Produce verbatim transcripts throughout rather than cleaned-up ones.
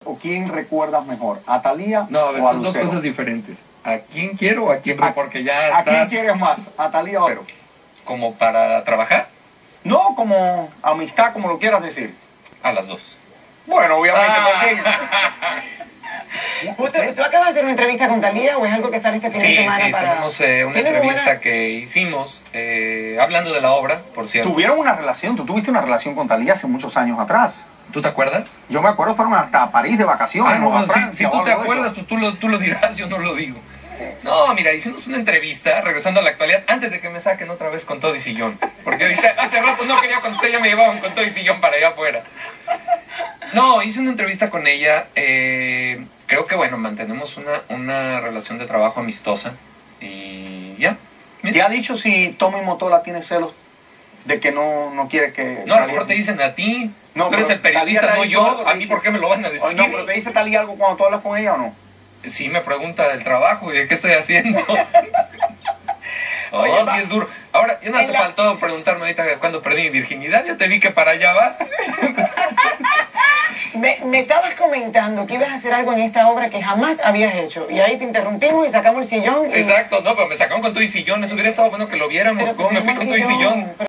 ¿O quién recuerdas mejor? ¿A Thalía No, a ver, o a son dos Lucero? cosas diferentes. ¿A quién quiero o a quién? Porque ya ¿A estás... quién quieres más? ¿A Thalía o a Lucero? ¿Como para trabajar? No, como amistad, como lo quieras decir. A las dos. Bueno, obviamente, Ah. porque... ¿Tú, ¿Tú acabas de hacer una entrevista con Thalía o es algo que sale este fin de Sí, semana sí, para...? tenemos eh, una ¿Tiene muy entrevista buena- que hicimos eh, hablando de la obra, por cierto. Tuvieron una relación, tú tuviste una relación con Thalía hace muchos años atrás. ¿Tú te acuerdas? Yo me acuerdo, fueron hasta París de vacaciones. Ah, no, o a no, si, Francia, si tú o te algo de acuerdas, eso. pues tú lo, tú lo dirás, yo no lo digo. No, mira, hicimos una entrevista, regresando a la actualidad, antes de que me saquen otra vez con todo y sillón. Porque ahorita, hace rato no quería contestar, ya me llevaban con todo y sillón para allá afuera. No, hice una entrevista con ella, eh, creo que bueno, mantenemos una, una relación de trabajo amistosa y ya. ¿Te ha dicho si Tommy Motola tiene celos de que no, no quiere que... No, a lo mejor te dicen a ti, No, tú eres pero el periodista, Thalía te no ha dicho yo, algo, a te mí dice- ¿por qué me lo van a decir? Oye, no, pero te dice Thalía algo cuando tú hablas con ella o no. Sí, me pregunta del trabajo y de qué estoy haciendo. Oye, sí es duro. Ahora, ya no te En la- faltó preguntarme ahorita cuando perdí mi virginidad, ya te vi que para allá vas. Me, me estabas comentando que ibas a hacer algo en esta obra que jamás habías hecho. Y ahí te interrumpimos y sacamos el sillón. Y... Exacto, no, pero me sacaron con todo y sillón, eso hubiera estado bueno que lo viéramos, Pero cómo me fui tenemos con todo y sillón.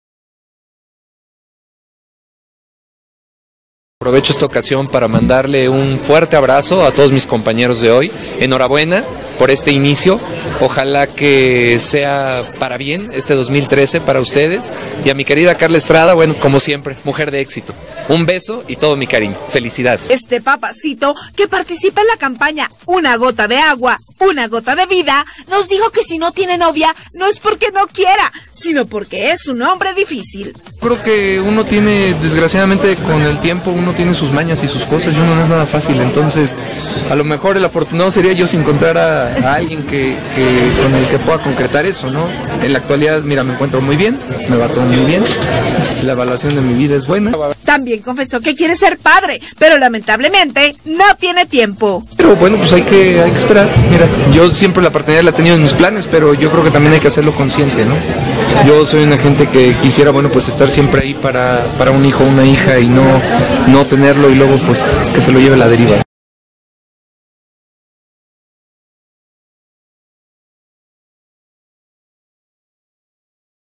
Aprovecho esta ocasión para mandarle un fuerte abrazo a todos mis compañeros de hoy. Enhorabuena por este inicio. Ojalá que sea para bien este dos mil trece para ustedes. Y a mi querida Carla Estrada, bueno, como siempre, mujer de éxito. Un beso y todo mi cariño. Felicidades. Este papacito, que participa en la campaña Una Gota de Agua, Una Gota de Vida, nos dijo que si no tiene novia, no es porque no quiera, sino porque es un hombre difícil. Creo que uno tiene, desgraciadamente, con el tiempo, uno tiene sus mañas y sus cosas y uno no es nada fácil. Entonces, a lo mejor el afortunado sería yo si encontrara a alguien que, que con el que pueda concretar eso, ¿no? En la actualidad, mira, me encuentro muy bien, me va todo muy bien, la evaluación de mi vida es buena. También confesó que quiere ser padre, pero lamentablemente no tiene tiempo. Pero bueno, pues hay que, hay que esperar. Mira, yo siempre la paternidad la he tenido en mis planes, pero yo creo que también hay que hacerlo consciente, ¿no? Yo soy una gente que quisiera, bueno, pues estar siempre ahí para, para un hijo o una hija y no, no tenerlo y luego pues que se lo lleve la deriva.